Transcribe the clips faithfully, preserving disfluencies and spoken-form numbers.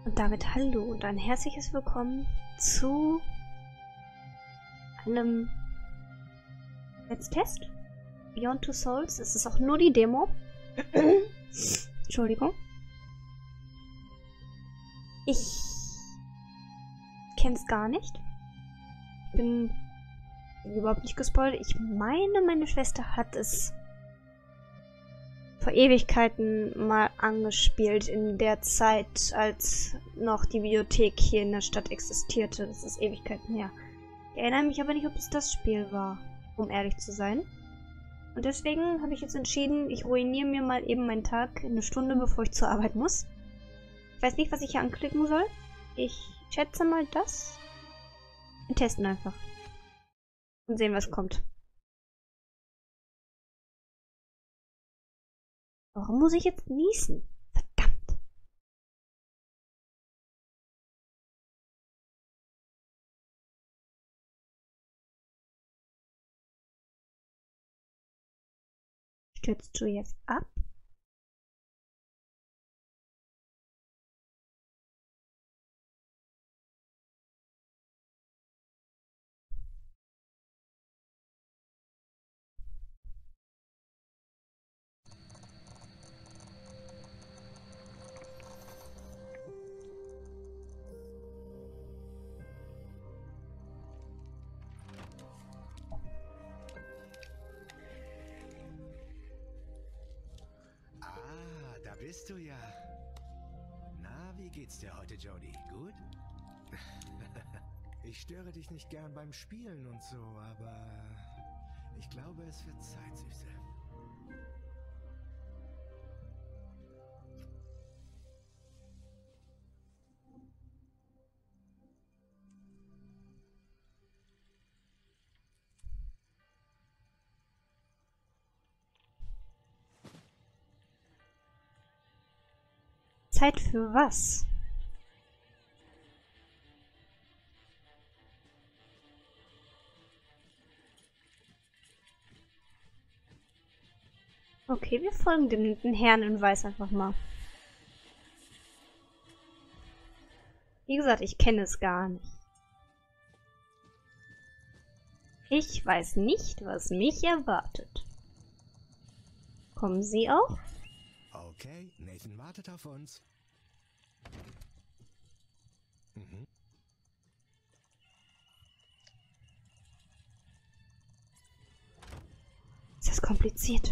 Und damit hallo und ein herzliches Willkommen zu einem Let's Test Beyond Two Souls. Es ist auch nur die Demo. Entschuldigung. Ich kenne es gar nicht. Ich bin überhaupt nicht gespoilt. Ich meine, meine Schwester hat es vor Ewigkeiten mal angespielt, in der Zeit, als noch die Bibliothek hier in der Stadt existierte. Das ist Ewigkeiten her. Ich erinnere mich aber nicht, ob es das Spiel war, um ehrlich zu sein. Und deswegen habe ich jetzt entschieden, ich ruiniere mir mal eben meinen Tag eine Stunde, bevor ich zur Arbeit muss. Ich weiß nicht, was ich hier anklicken soll. Ich schätze mal das. Wir testen einfach. Und sehen, was kommt. Warum muss ich jetzt niesen? Verdammt. Stürzt du jetzt ab? Bist du ja. Na, wie geht's dir heute, Jodie? Gut? Ich störe dich nicht gern beim Spielen und so, aber ich glaube, es wird Zeit, Süße. Zeit für was? Okay, wir folgen dem, dem Herrn in Weiß einfach mal. Wie gesagt, ich kenne es gar nicht. Ich weiß nicht, was mich erwartet. Kommen Sie auch? Okay, Nathan wartet auf uns. Mhm. Ist das kompliziert?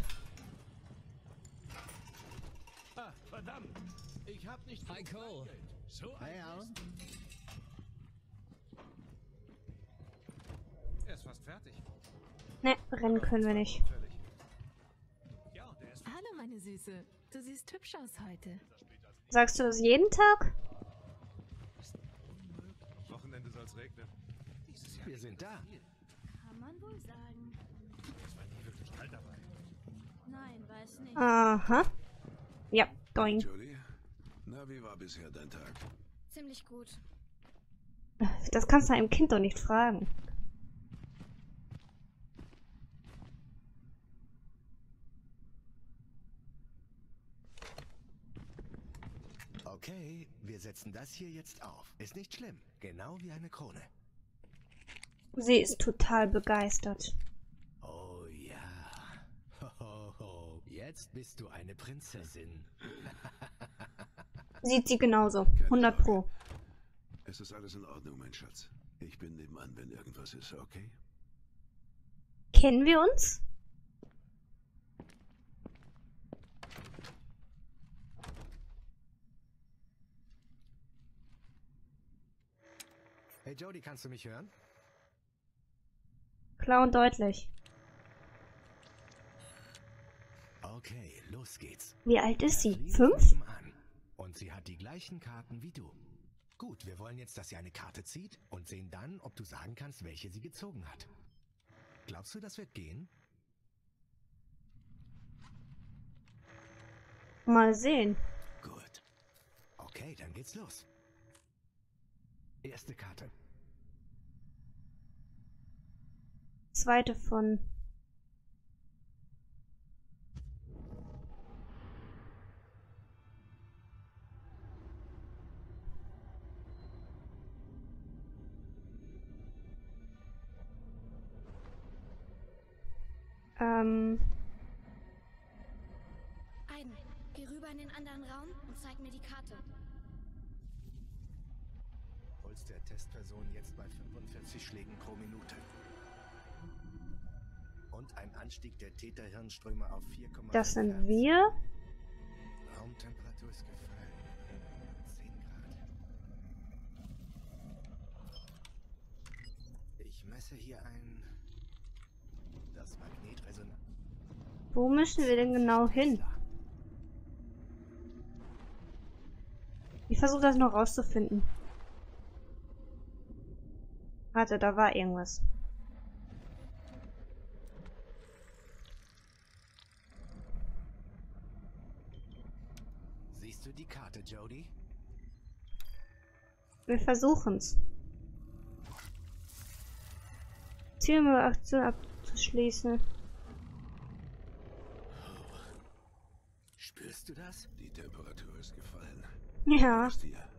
Ah, verdammt! Ich hab nicht... Hi, Cole. So Hi, Al. Er ist fast fertig. Ne, rennen können wir nicht. Ja, der ist Hallo, meine Süße. Du siehst hübsch aus heute. Sagst du das jeden Tag? Wochenende soll's regnen. Dieses Jahr Wir sind da. Kann man wohl sagen. es war nie wirklich kalt dabei. Nein, weiß nicht. Aha. Ja, going. Jodie, na, wie war bisher dein Tag? Ziemlich gut. Das kannst du einem Kind doch nicht fragen. Okay, wir setzen das hier jetzt auf. Ist nicht schlimm. Genau wie eine Krone. Sie ist total begeistert. Oh ja. Hohoho. Jetzt bist du eine Prinzessin. Sieht sie genauso. hundert Pro. Es ist alles in Ordnung, mein Schatz. Ich bin nebenan, wenn irgendwas ist, okay? Kennen wir uns? Hey Jodie, kannst du mich hören? Klar und deutlich. Okay, los geht's. Wie alt ist sie? Schließ Fünf? oben an. Und sie hat die gleichen Karten wie du. Gut, wir wollen jetzt, dass sie eine Karte zieht und sehen dann, ob du sagen kannst, welche sie gezogen hat. Glaubst du, das wird gehen? Mal sehen. Gut. Okay, dann geht's los. Erste Karte. Zweite von... Ähm. Aiden, geh rüber in den anderen Raum und zeig mir die Karte. Puls der Testperson jetzt bei fünfundvierzig Schlägen pro Minute. Und ein Anstieg der Theta-Hirnströme auf vier Komma fünf Das sind Hertz. wir. Raumtemperatur ist gefallen. zehn Grad. Ich messe hier ein... Das Magnetresonanz... Wo müssen wir denn genau hin? Ich versuche das noch rauszufinden. Warte, da war irgendwas. Siehst du die Karte, Jody? Wir versuchen's. Zielaktion abzuschließen. Spürst du das? Die Temperatur ist gefallen. Ja. Ist hier.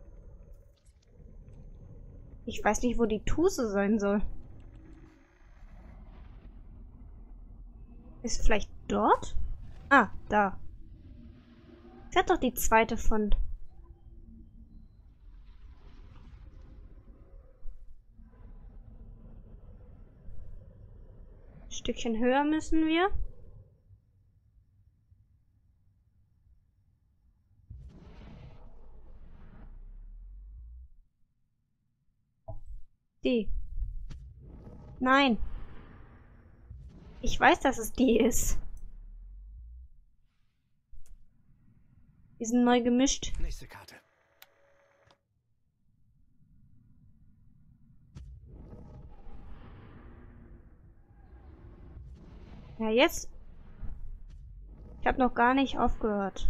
Ich weiß nicht, wo die Tuse sein soll. Ist vielleicht dort? Ah, da. Ich hatte doch die zweite von... Ein Stückchen höher müssen wir. Die. Nein. Ich weiß, dass es die ist. Die sind neu gemischt. Nächste Karte. Ja, jetzt. Ich habe noch gar nicht aufgehört.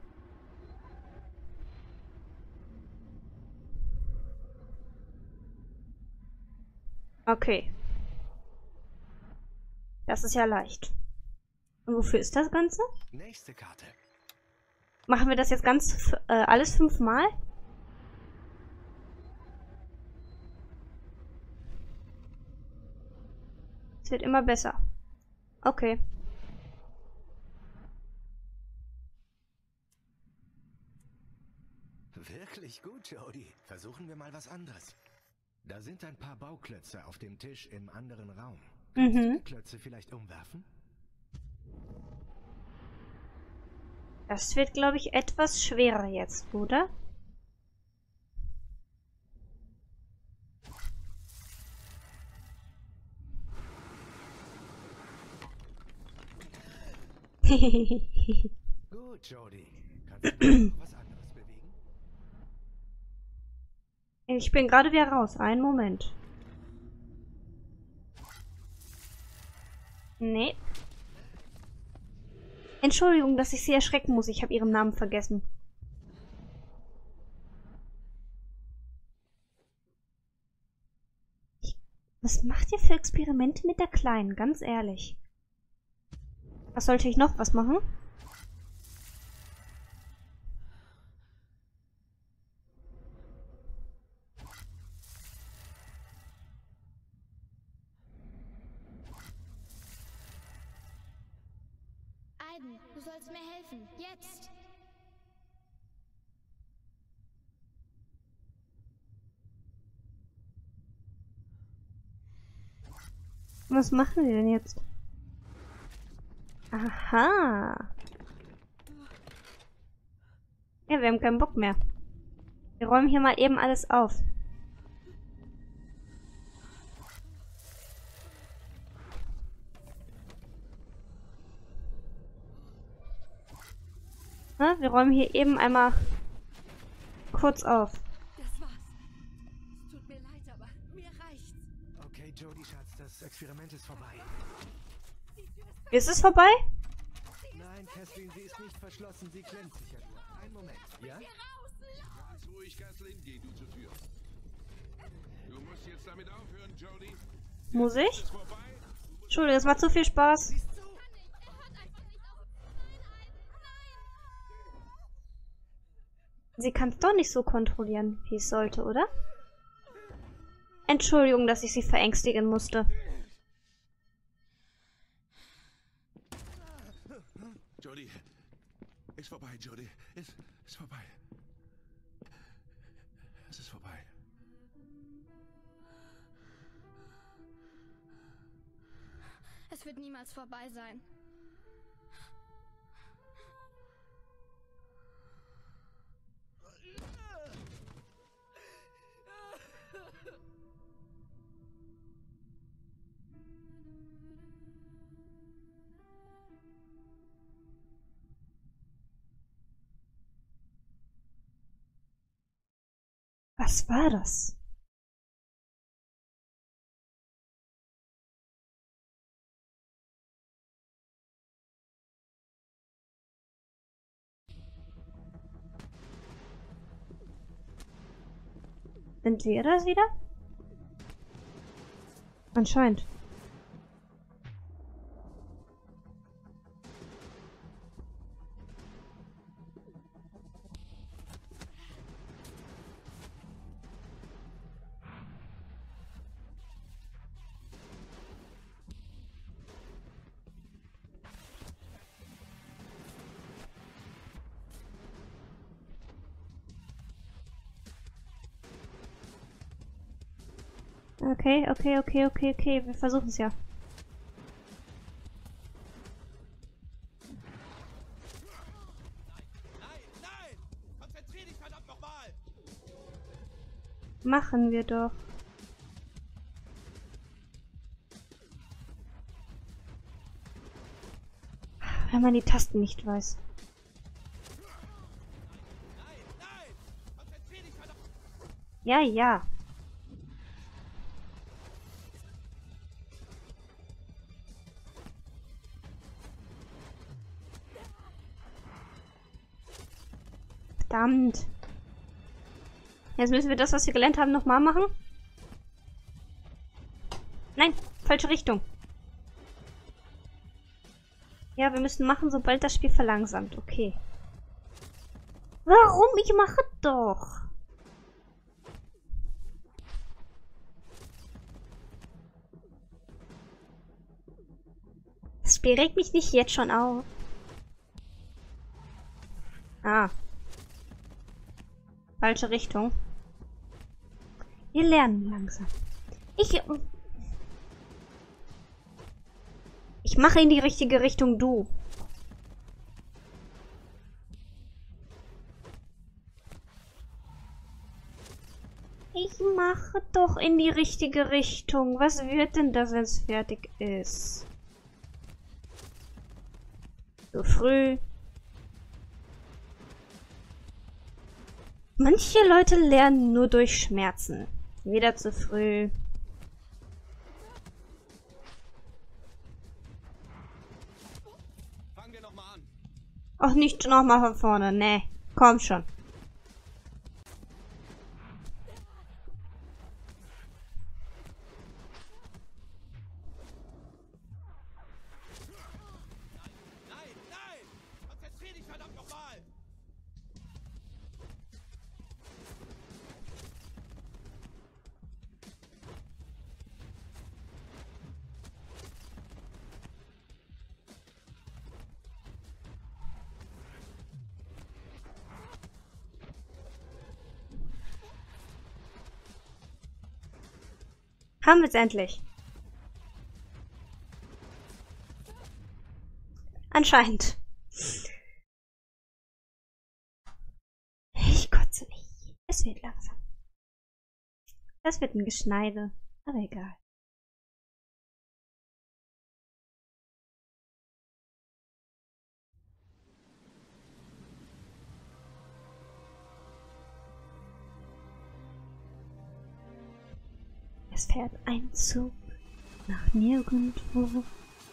Okay. Das ist ja leicht. Und wofür ist das Ganze? Nächste Karte. Machen wir das jetzt ganz äh, alles fünfmal? Es wird immer besser. Okay. Wirklich gut, Jody. Versuchen wir mal was anderes. Da sind ein paar Bauklötze auf dem Tisch im anderen Raum. Kannst du Mhm. die Klötze vielleicht umwerfen? Das wird, glaube ich, etwas schwerer jetzt, oder? Gut, Jody. Kannst du noch was anderes bewegen? Ich bin gerade wieder raus. Einen Moment. Nee. Entschuldigung, dass ich Sie erschrecken muss. Ich habe Ihren Namen vergessen. Ich, was macht ihr für Experimente mit der Kleinen? Ganz ehrlich. Was sollte ich noch was machen? Aiden, du sollst mir helfen. Jetzt! Was machen wir denn jetzt? Aha. Ja, wir haben keinen Bock mehr. Wir räumen hier mal eben alles auf. Na, wir räumen hier eben einmal kurz auf. Das war's. Es tut mir leid, aber mir reicht's. Okay, Jody, Schatz, das Experiment ist vorbei. Ist es vorbei? Nein, Kathleen, sie ist nicht verschlossen. Sie klemmt sich ja nur. Einen Moment, ja? Ganz ruhig, Kathleen, geh du zur Tür. Du musst jetzt damit aufhören, Jody. Muss ich? Ist vorbei. Entschuldigung, das macht so viel Spaß. Sie kann es doch nicht so kontrollieren, wie es sollte, oder? Entschuldigung, dass ich sie verängstigen musste. Jody. Ist vorbei, Jody. Ist, ist vorbei. Es ist vorbei. Es wird niemals vorbei sein. Was war das? Sind wir das wieder? Anscheinend. Okay, okay, okay, okay, okay. Wir versuchen es ja. Nein, nein! Konzentrier dich verdammt nochmal! Machen wir doch. Wenn man die Tasten nicht weiß. Nein, nein! Konzentrier dich verdammt! Ja, ja. Verdammt. Jetzt müssen wir das, was wir gelernt haben, nochmal machen. Nein, falsche Richtung. Ja, wir müssen machen, sobald das Spiel verlangsamt. Okay. Warum? Ich mache doch. Das Spiel regt mich nicht jetzt schon auf. Ah. Falsche Richtung. Wir lernen langsam. Ich... Ich mache in die richtige Richtung, du. Ich mache doch in die richtige Richtung. Was wird denn das, wenn es fertig ist? So früh. Manche Leute lernen nur durch Schmerzen. Wieder zu früh. Fangen wir nochmal an. Auch nicht nochmal von vorne. Nee, komm schon. Nein, nein! Konzentrier dich verdammt nochmal! Haben wir es endlich. Anscheinend. Ich kotze mich. Es wird langsam. Das wird ein Geschneide. Aber egal. Es fährt ein Zug nach nirgendwo.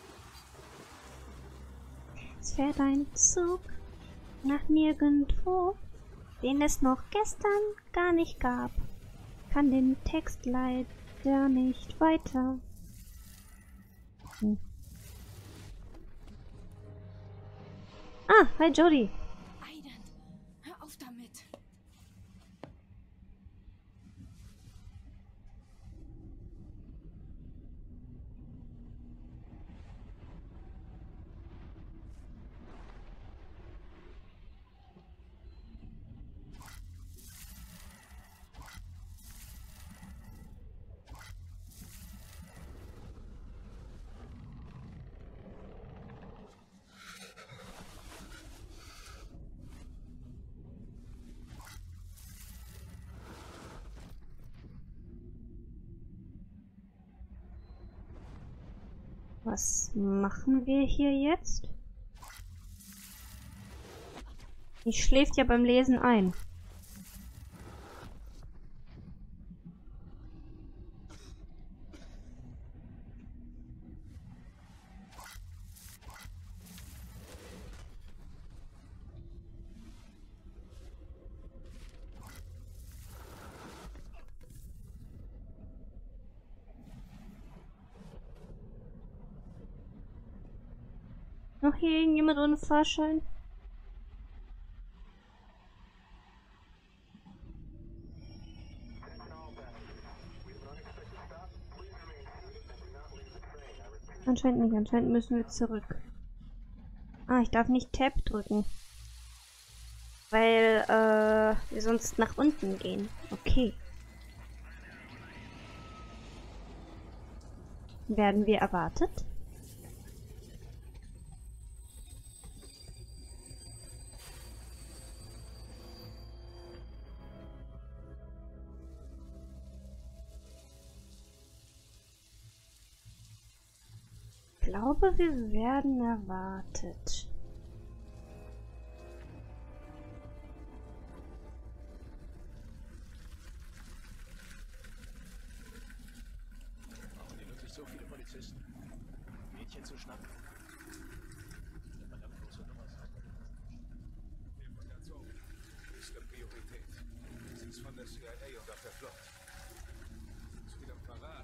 Es fährt ein Zug nach nirgendwo, den es noch gestern gar nicht gab. Kann den Text leider nicht weiter. Hm. Ah, hi Jody. Aiden, hör auf damit. Was machen wir hier jetzt? Die schläft ja beim Lesen ein. Noch hier irgendjemand ohne Fahrschein? Anscheinend nicht. Anscheinend müssen wir zurück. Ah, ich darf nicht Tab drücken. Weil, äh, wir sonst nach unten gehen. Okay. Werden wir erwartet? Ich glaube, wir werden erwartet. Brauchen die wirklich so viele Polizisten? Mädchen zu schnappen? Verdammt große Nummer sein. Information. Höchste Priorität. Sie ist von der C I A und auf der Flucht. Ist wieder parat.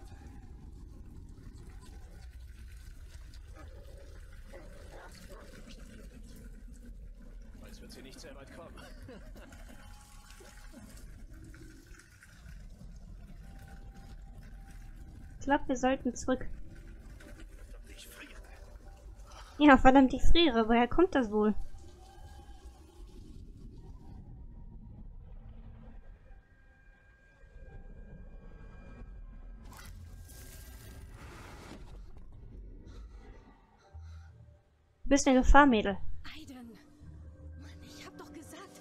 Als wird sie nicht sehr weit kommen. Ich glaube, wir sollten zurück. Verdammt, ich friere. Ja, verdammt, ich friere. Woher kommt das wohl? Du bist eine Gefahr, Mädel. Aiden. Mann, ich hab doch gesagt.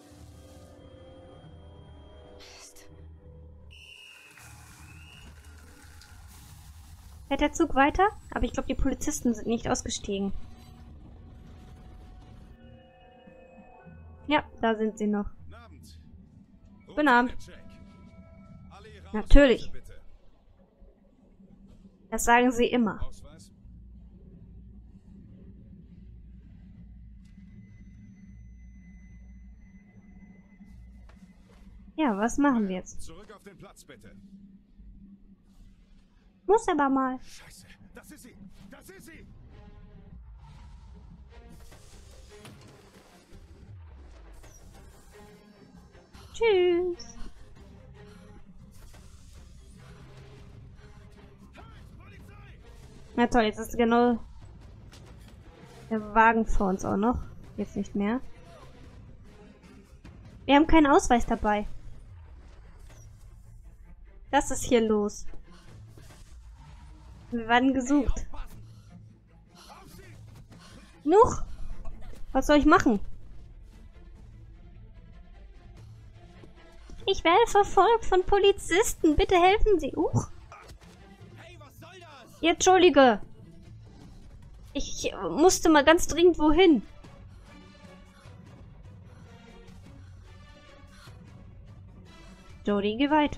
Mist. Fährt der Zug weiter? Aber ich glaube, die Polizisten sind nicht ausgestiegen. Ja, da sind sie noch. Guten Abend. Guten Abend. Check. Alle Ihre Natürlich. Ausweise, bitte. Das sagen sie immer. Ausweis? Ja, was machen wir jetzt? Zurück auf den Platz, bitte. Muss aber mal. Scheiße. Das ist sie. Das ist sie. Tschüss. Na toll, jetzt ist genau der Wagen vor uns auch noch. Jetzt nicht mehr. Wir haben keinen Ausweis dabei. Was ist hier los? Wir werden gesucht. Nuch! Was soll ich machen? Ich werde verfolgt von Polizisten. Bitte helfen Sie. Uch. Hey, was soll das? Ja, entschuldige. Ich musste mal ganz dringend wohin. Jodie, geh weiter.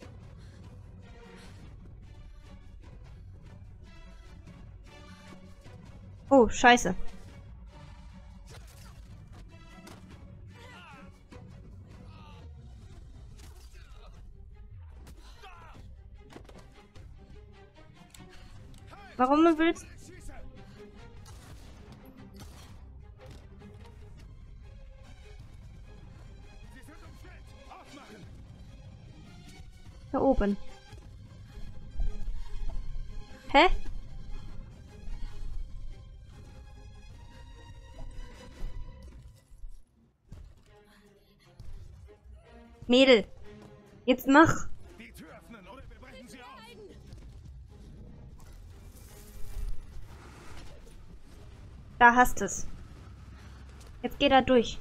Oh, scheiße. Warum willst du... Schieße. Sie sind umstellt. Aufmachen. Da oben. Hä? Mädel, jetzt mach. Die Tür öffnen oder wir brechen sie auf. Da hast es. Jetzt geh da durch.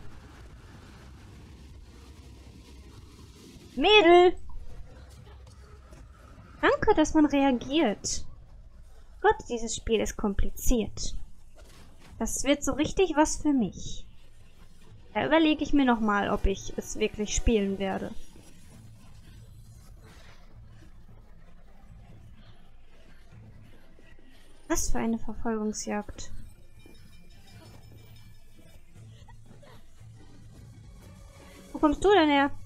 Mädel! Danke, dass man reagiert. Gott, dieses Spiel ist kompliziert. Das wird so richtig was für mich. Da überlege ich mir nochmal, ob ich es wirklich spielen werde. Was für eine Verfolgungsjagd. Wo kommst du denn her?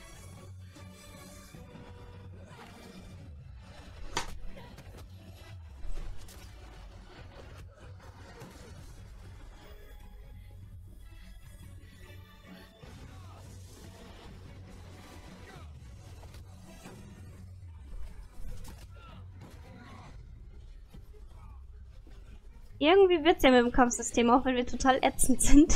Irgendwie wird's ja mit dem Kampfsystem, auch wenn wir total ätzend sind.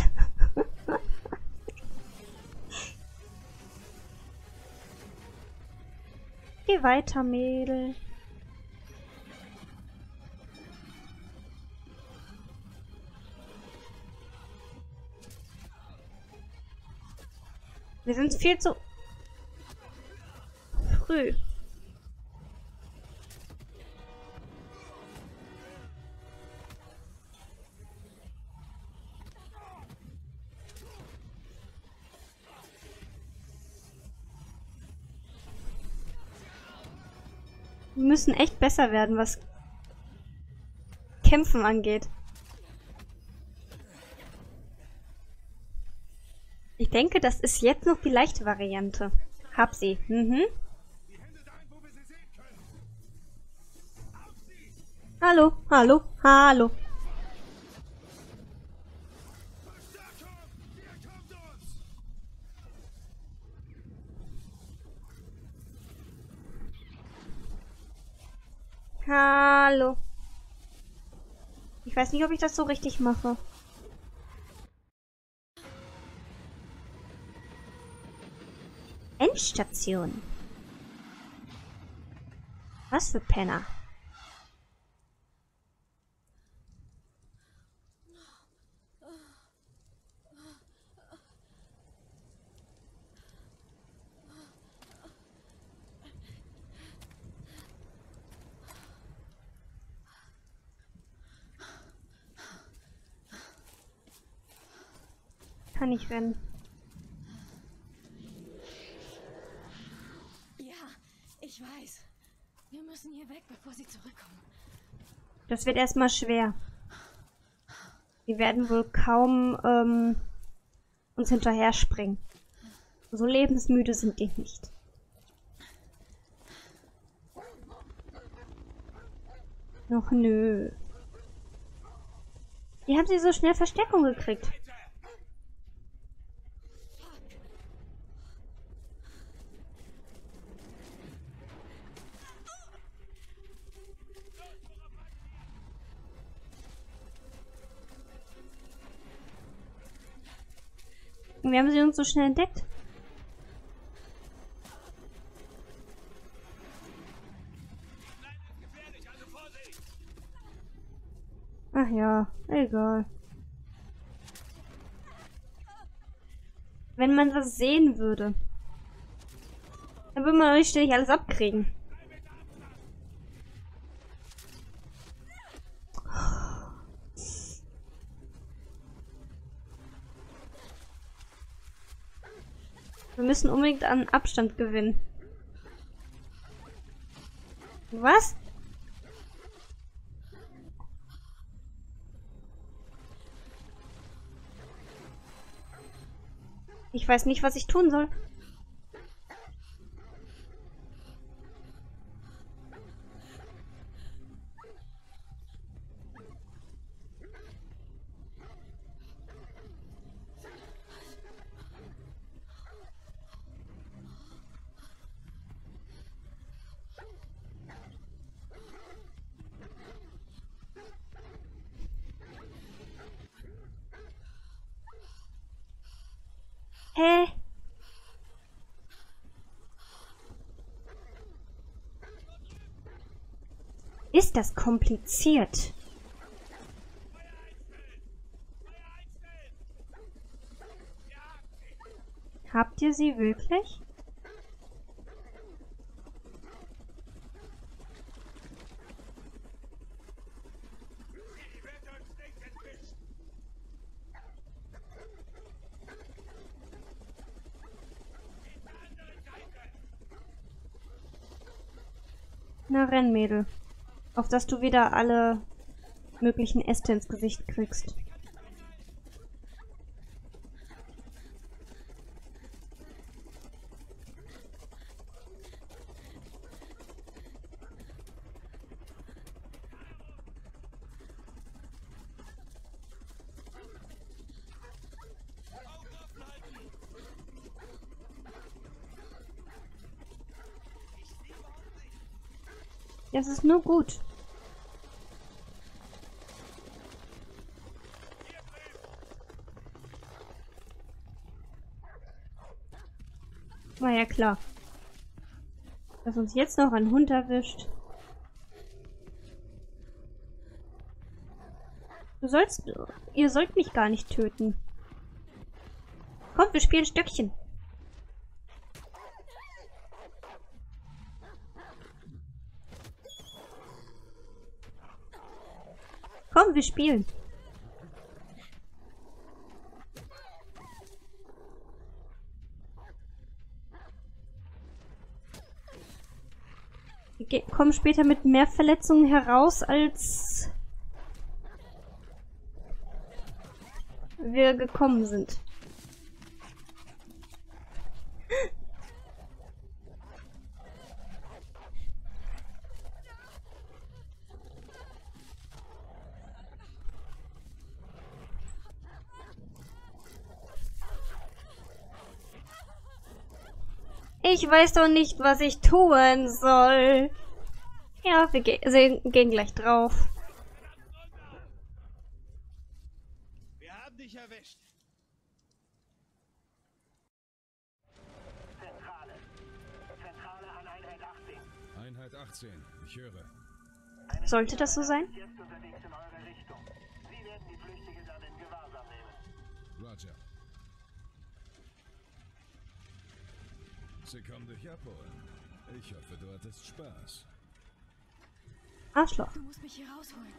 Geh weiter, Mädel. Wir sind viel zu früh. Wir müssen echt besser werden, was Kämpfen angeht. Ich denke, das ist jetzt noch die leichte Variante. Hab sie. Mhm. Hallo, hallo, hallo. Hallo. Ich weiß nicht, ob ich das so richtig mache. Endstation. Was für Penner. Kann ich rennen. Ja, ich weiß. Wir müssen hier weg, bevor sie zurückkommen. Das wird erstmal schwer. Wir werden wohl kaum ähm, uns hinterher springen. So lebensmüde sind die nicht. Noch nö. Wie haben sie so schnell Verstärkung gekriegt? Wie haben sie uns so schnell entdeckt? Ach ja, egal. Wenn man was sehen würde, dann würde man nicht ständig alles abkriegen. Wir müssen unbedingt an Abstand gewinnen. Was? Ich weiß nicht, was ich tun soll. Hä? Ist das kompliziert? Habt ihr sie wirklich? Na, renn, Mädel. Auf dass du wieder alle möglichen Äste ins Gesicht kriegst. Das ist nur gut. War ja klar. Dass uns jetzt noch ein Hund erwischt. Du sollst... Ihr sollt mich gar nicht töten. Kommt, wir spielen Stöckchen. Komm, wir spielen. Wir kommen später mit mehr Verletzungen heraus, als wir gekommen sind. Ich weiß doch nicht, was ich tun soll. Ja, wir ge sie gehen gleich drauf. Wir haben dich erwischt. Zentrale. Zentrale an Einheit achtzehn. Einheit achtzehn, ich höre. Sollte das so sein? Ist jetzt unterwegs in eure Richtung. Sie werden die Flüchtigen dann in Gewahrsam nehmen. Roger. Sie kommen dich abholen. Ich hoffe, du hattest Spaß. Arschloch. Du musst mich hier rausholen.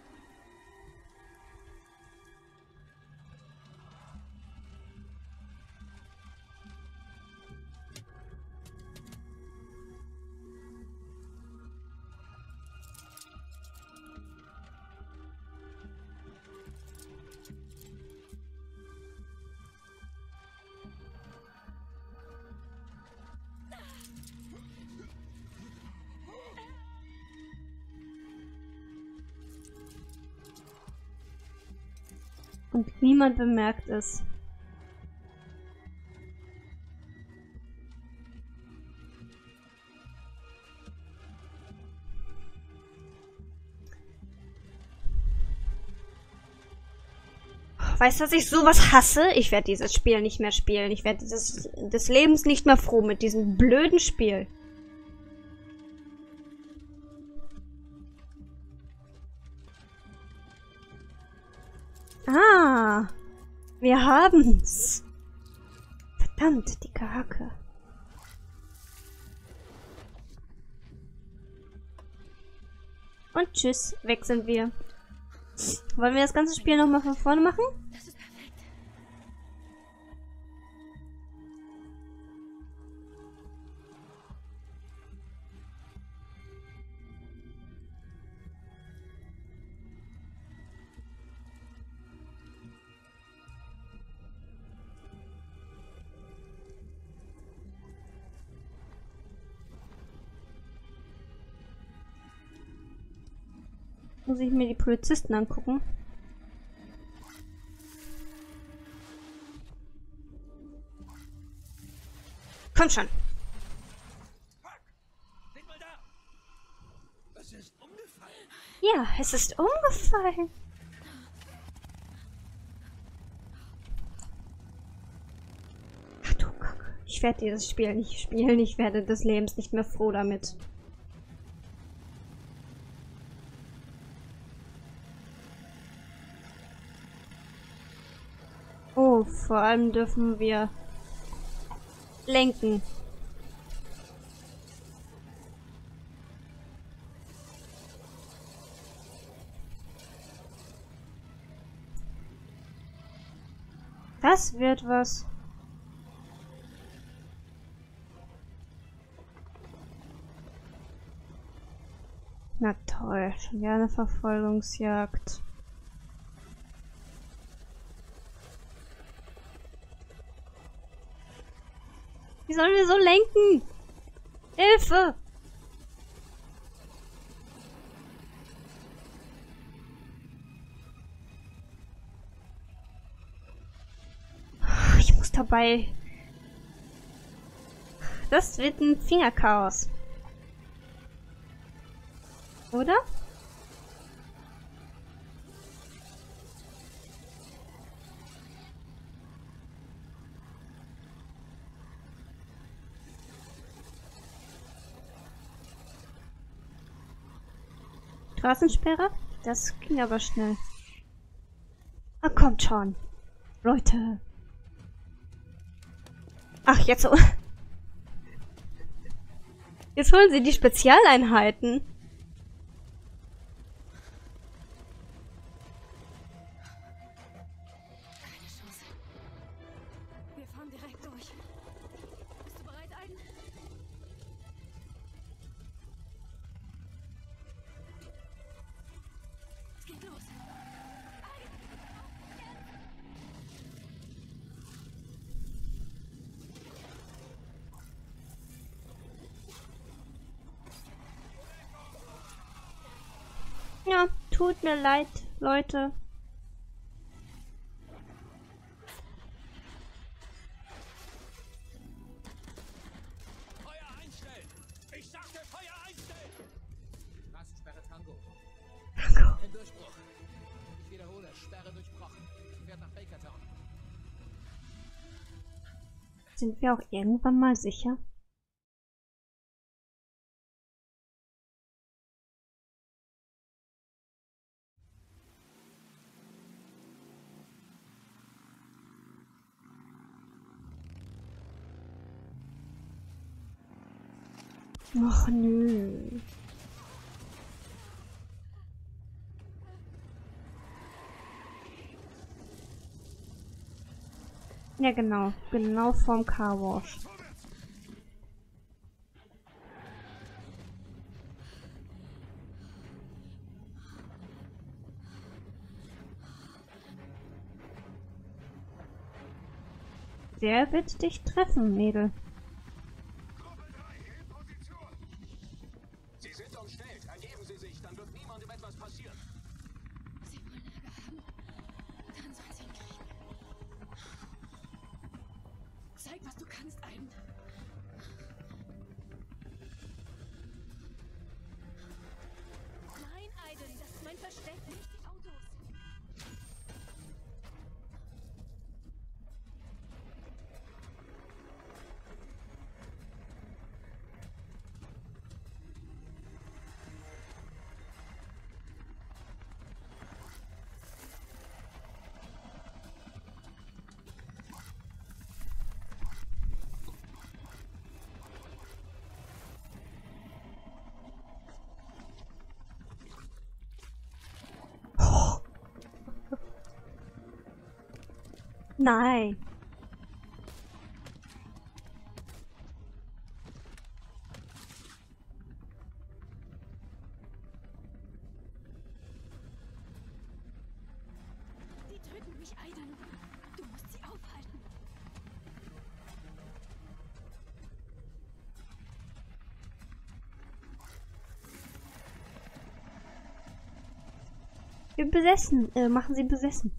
Und niemand bemerkt es. Weißt du, dass ich sowas hasse? Ich werde dieses Spiel nicht mehr spielen. Ich werde des, des Lebens nicht mehr froh mit diesem blöden Spiel. Ah, wir haben's. Verdammt, die Hacke. Und tschüss, weg sind wir. Wollen wir das ganze Spiel nochmal von vorne machen? Das ist perfekt. Muss ich mir die Polizisten angucken? Komm schon. Seht mal da. Es ist umgefallen. Ja, es ist umgefallen. Ach du Kacke. Ich werde dieses Spiel nicht spielen. Ich werde des Lebens nicht mehr froh damit. Oh, vor allem dürfen wir lenken. Das wird was. Na toll, schon wieder eine Verfolgungsjagd. Wie sollen wir so lenken? Hilfe! Ich muss dabei. Das wird ein Fingerchaos. Oder? Straßensperre? Das ging aber schnell. Ah, kommt schon. Leute. Ach, jetzt... Jetzt holen sie die Spezialeinheiten. Keine Chance. Wir fahren direkt durch. Bist du bereit, Aiden? Es geht los. Ja, tut mir leid, Leute. Feuer einstellen! Ich sagte Feuer einstellen! Straßensperre Tango. Ein Durchbruch. Ich wiederhole, Sperre durchbrochen. Fährt nach Bakertown. Sind wir auch irgendwann mal sicher? Och nö. Ja genau, genau vorm Carwash. Der wird dich treffen, Mädel. Sie sind umstellt. Ergeben Sie sich, dann wird niemandem etwas passieren. Sie wollen Ärger haben. Dann soll sie ihn kriegen. Zeig, was du kannst, Aiden. Nein, Aiden, das ist mein Versteck, nicht die Autos. Nein. Die töten mich, Aiden. Du musst sie aufhalten. Wir besessen. Äh, machen sie besessen.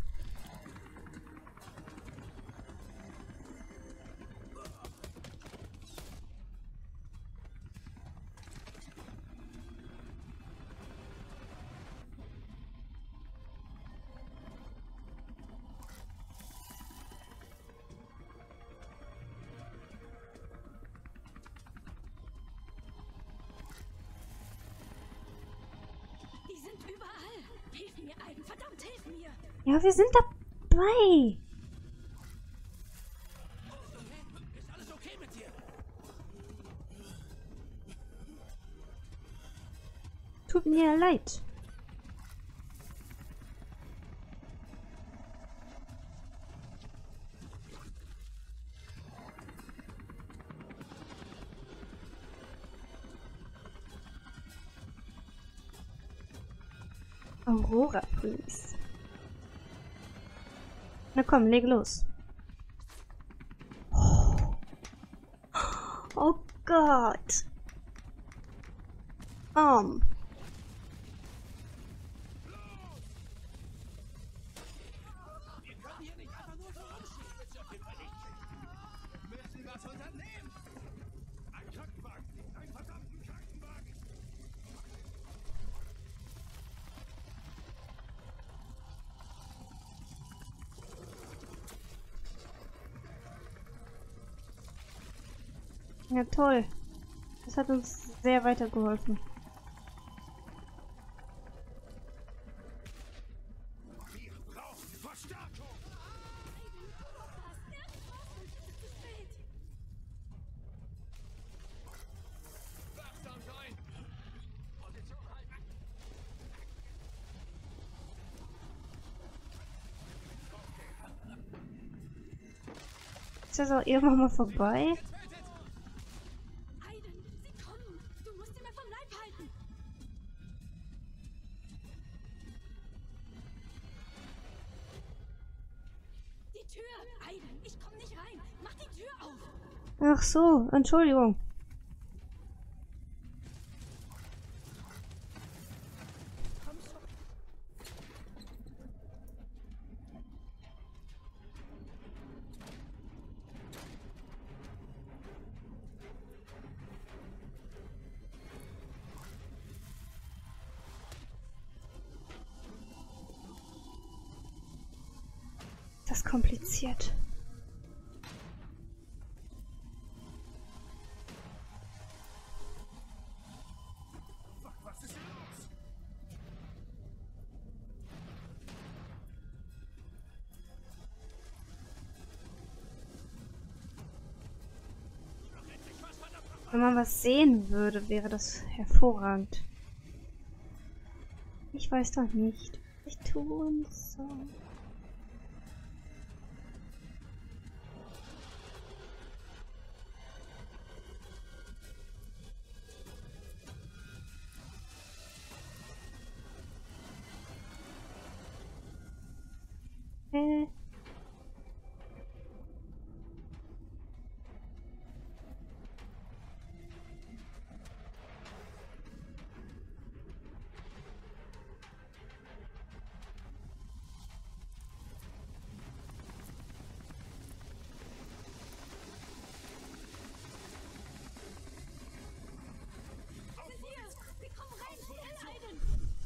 Die sind überall. Hilf mir, Aiden. Verdammt, hilf mir. Ja, wir sind dabei. Ist alles okay mit dir? Tut mir leid. Aurora Police. Na komm, leg los. Oh, oh Gott. Um. Wir können hier nicht einfach nur so rumstehen. Wir müssen was unternehmen. Ein Krankenwagen. Ein verdammten Krankenwagen. Ja, toll. Das hat uns sehr weitergeholfen. Wir brauchen Verstärkung. Wachsam sein. Position halten. Ist das auch irgendwann mal vorbei? Aiden, sie kommen. Du musst sie mir vom Leib halten. Die Tür. Aiden, ich komm nicht rein. Mach die Tür auf. Ach so, Entschuldigung. Das ist kompliziert. Was ist hier los? Wenn man was sehen würde, wäre das hervorragend. Ich weiß doch nicht. Ich tue es so. Äh. Sind hier. Wir kommen rein. Schnell, Aiden.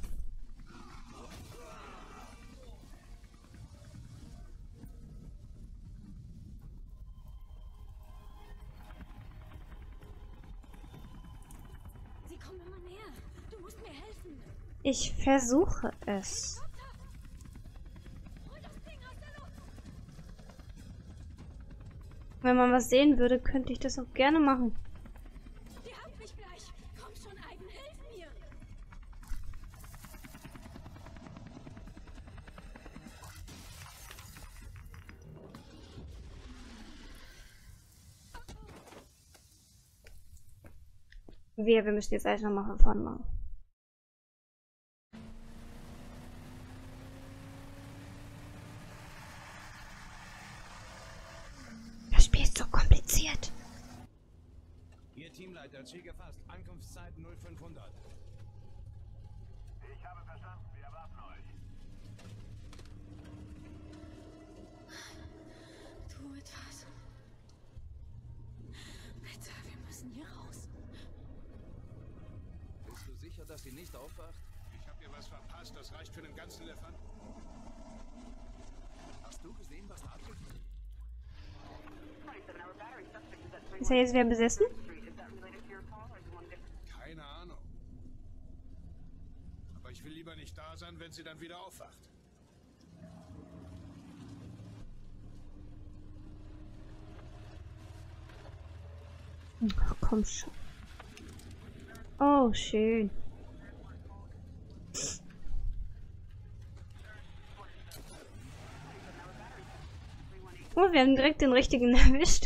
Sie kommen immer näher. Du musst mir helfen. Ich versuche es. Hol das Ding aus der Luft. Wenn man was sehen würde, könnte ich das auch gerne machen. Die haben mich gleich. Komm schon, Aiden. Hilf mir. Wir, wir müssen jetzt alles nochmal von vorne machen. Das Spiel ist so kompliziert. Ihr Teamleiter, Ziel gefasst. Ankunftszeit null fünfhundert. Ich habe verstanden. Wir erwarten euch. Tu etwas. Bitte, wir müssen hier raus. Bist du sicher, dass sie nicht aufwacht? Ich habe ihr was verpasst, das reicht für den ganzen Elefanten. Hast du gesehen, was da abgeht? Ist er jetzt wieder besessen? Keine Ahnung. Aber ich will lieber nicht da sein, wenn sie dann wieder aufwacht. Ach, komm schon. Oh, schön. Oh, wir haben direkt den richtigen erwischt.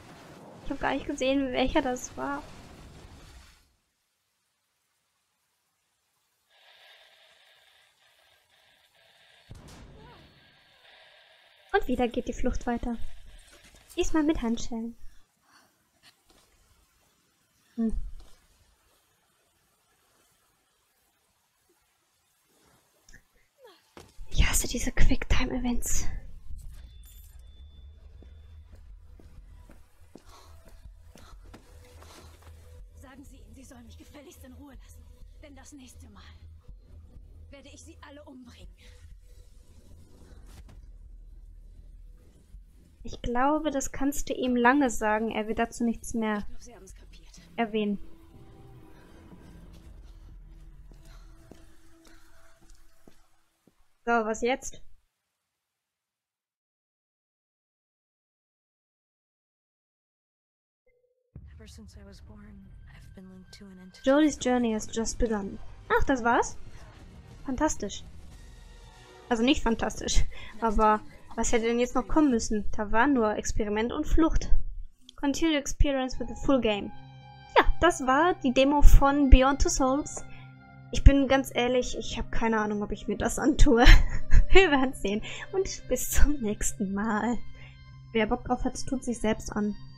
Ich habe gar nicht gesehen, welcher das war. Und wieder geht die Flucht weiter. Diesmal mit Handschellen. Hm. Ich hasse diese Quicktime-Events. Sagen Sie ihnen, sie sollen mich gefälligst in Ruhe lassen. Denn das nächste Mal werde ich sie alle umbringen. Ich glaube, das kannst du ihm lange sagen. Er wird dazu nichts mehr Ich glaube, sie haben es kapiert. erwähnen. So, was jetzt? Ever since I was born, I've been linked to an entity. Jodie's journey has just begun. Ach, das war's? Fantastisch. Also nicht fantastisch, aber was hätte denn jetzt noch kommen müssen? Da war nur Experiment und Flucht. Continue experience with the full game. Ja, das war die Demo von Beyond Two Souls. Ich bin ganz ehrlich, ich habe keine Ahnung, ob ich mir das antue. Wir werden sehen. Und bis zum nächsten Mal. Wer Bock drauf hat, tut sich selbst an.